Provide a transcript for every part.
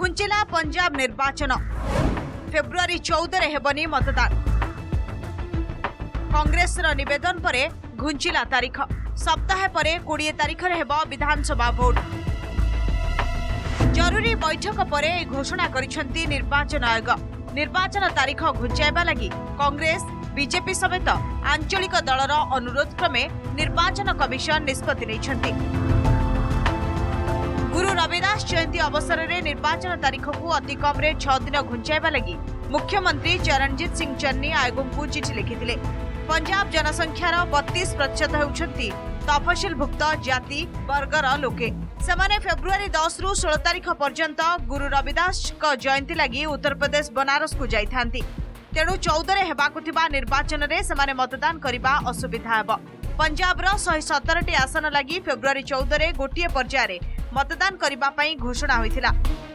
घुंचिला पंजाब निर्वाचन फेब्रुआरी 14 हेबनी मतदान कांग्रेस निवेदन परे घुंचिला तारीख सप्ताह परे 20 तारीख हेब विधानसभा भोट जरूरी बैठक परे घोषणा करिसेंती निर्वाचन आयोग निर्वाचन तारीख घुंचाइबा लगी कांग्रेस बीजेपी समेत आंचलिक दलर अनुरोध क्रमे निर्वाचन कमिशन निष्पत्ति नेइछंती। गुरु रविदास जयंती अवसर में निर्वाचन तारीख को अति कम 6 दिन घुंचाइबा लगी मुख्यमंत्री चरणजीत सिंह चन्नी आयोग को चिठी लिखिथिले। पंजाब जनसंख्यार 32% होउछंती तफसिलभुक्त जाति वर्गर लोके सेमाने फेब्रुआरी 10 रु 16 तारीख पर्यंत गुरु रविदास जयंती लगी उत्तर प्रदेश बनारस को जाइथांती तेणु 14 हेबाकु थिबा निर्वाचन रे सेमाने मतदान करिबा असुविधा हेबो। पंजाब रो 117 आसन लगी फेब्रुआरी 14 रे गोटिए पर्याय मतदान करिबा पई घोषणा होइथिला।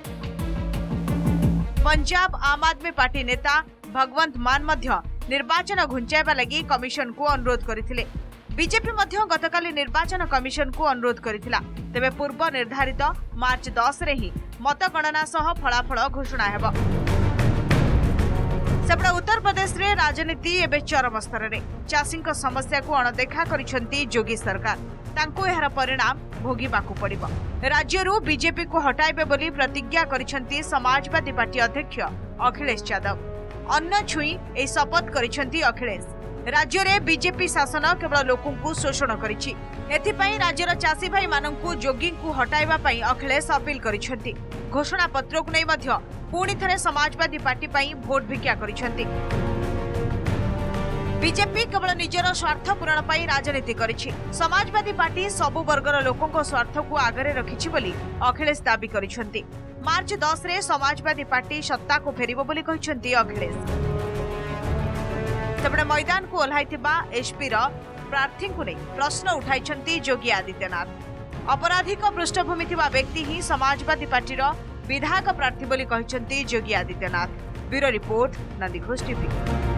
पंजाब आम आदमी पार्टी नेता भगवंत मान मध्य निर्वाचन घुंचाइबा लगी कमिशन को अनुरोध करथिले। बीजेपी मध्य गतकाली निर्वाचन कमिशन को अनुरोध करथिला तेबे पूर्व निर्धारित मार्च 10 रे ही मतगणना सह फलाफल घोषणा हेबो। सेपटे उत्तर प्रदेश रे राजनीति एबे चरम स्तर रे चाषी समस्या को अणदेखा करिसेंती योगी सरकार तांको एहर परिणाम भोगिबाकू पड़िबो। राज्यरू बीजेपी को हटाइबे बोली प्रतिज्ञा करिसेंती समाजवादी पार्टी अध्यक्ष अखिलेश यादव अन्न छुई ए शपथ करिसेंती अखिलेश। राज्य रे बीजेपी शासन केवल लोकों को शोषण करिछि एथिपई राज्यर चाषी भाई माननकू जोगी को हटाइबा पई अखिलेश अपील करिसेंती। घोषणा पत्र को नै मध्य पुणी थरे समाजवादी पार्टी पई भोट भिक्षा करिसेंती। बीजेपी केवल निजर स्वार्थ पूरण पई राजनीति करिछि समाजवादी पार्टी सबु वर्गर लोकों को स्वार्थ को आगरे रखिछि बोली अखिलेश दाबी करिसेंती। मार्च 10 रे समाजवादी पार्टी सत्ता को फेरिबो बोली कहिसेंती अखिलेश। सेपटे मैदान को ओह्लाइथिबा एसपी रो प्रार्थी को नै प्रश्न उठाइछंती योगी आदित्यनाथ। अपराधिक पृष्ठभूमि थिबा व्यक्ति ही समाजवादी पार्टी रो विधायक प्रार्थी बोली कहिसेंती Yogi Adityanath. Bureau report Nandighosh TV.